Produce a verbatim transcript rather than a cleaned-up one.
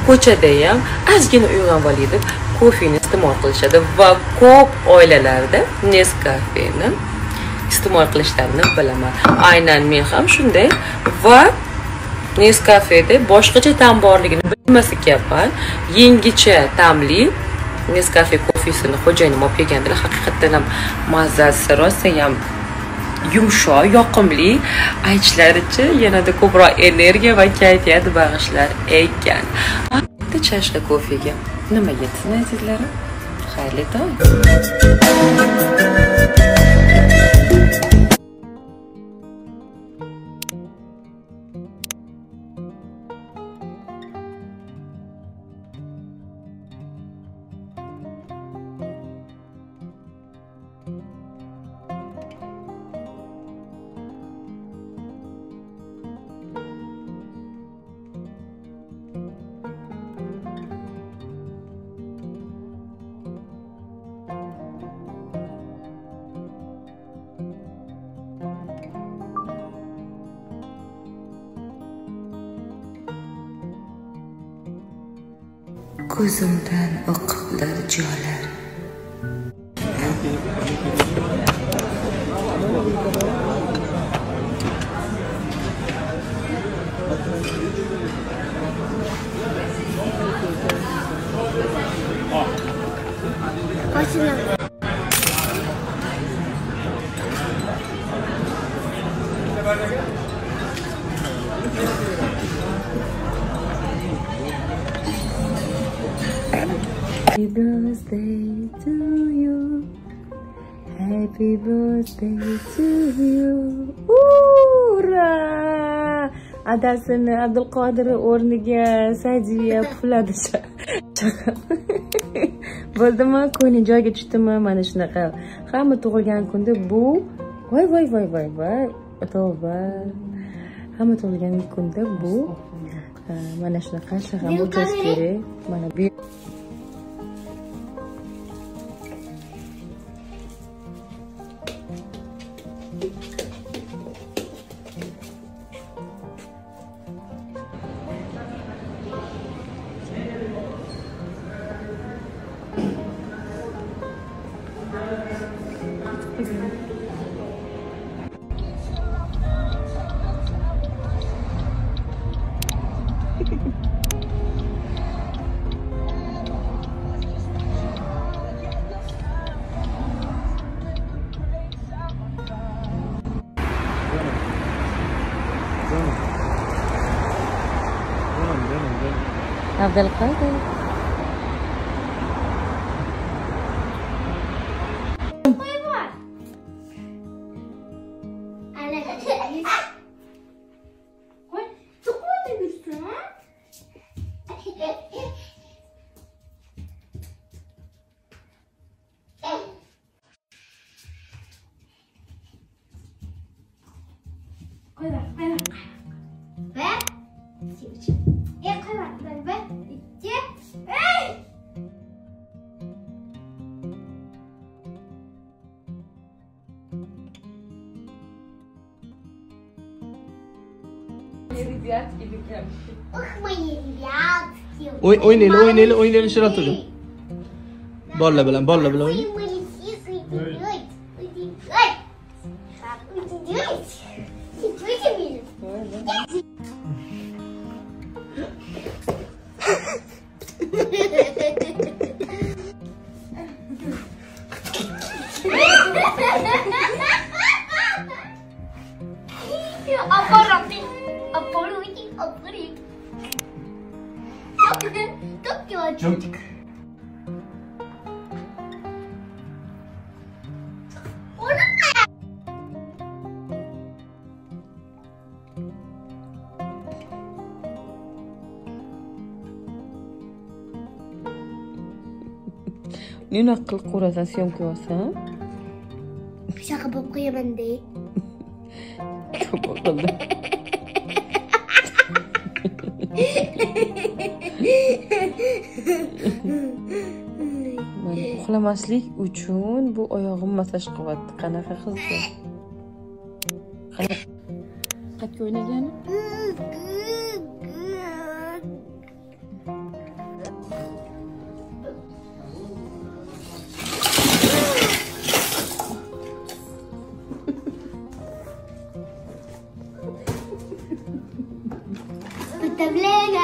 ko'chada ham ozgina uyg'onib olay deb kofeni iste'mol qilishadi va ko'p oilalarda Nescafe'ni iste'mol qilishlarini bilaman. Aynan men ham shunday va Nescafe'da boshqacha ta'm borligini bilmas ekanman. Yengicha ta'mli Nescafe kofesini xo'jayinim olib kelgandilar. Haqiqatan ham mazasi rosa ham yumshoq, yoqimli, aytishlaricha yanada ko'proq energiya va kayfiyat bag'ishlar ekan. Bitta chashka kofega nima yetsin azizlarim? Xayrli tong. Ko'zimdan oqiblar jolar. Happy birthday to you. Happy birthday to you. Ura! Adasini Abdulqodir o'rniga Sa'diya pufladi. Bo'ldimi? Ko'ngli joyiga tushdimi? Mana shunaqa. Hamma tug'ilgan kunda bu voy voy voy voy voy. Tavba. Hamma tug'ilgan kunda bu mana shunaqa shag'am o'tish kerak. Mana bu Abdulqodir. Oy oynayli, oynayli, oynayli shirab turing. Bolla bilan, bolla bilan o'ynang. Jump. Nima qilib qo'rasan, syomka olsam? Shaka bo'lib qo'yaman-da. Ko'p qildi. Men uxlamaslik uchun bu oyog'im masaj qilyapti. Qanaqa qilsa? Qanaqa qatga o'ynagani? Давление